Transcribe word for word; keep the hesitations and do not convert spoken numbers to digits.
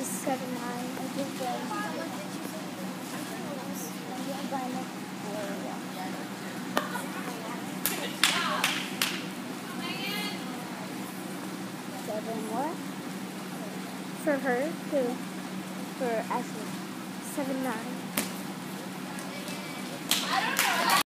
is seven nine. I think that seven what? For her? Who? For Ashley. Seven nine.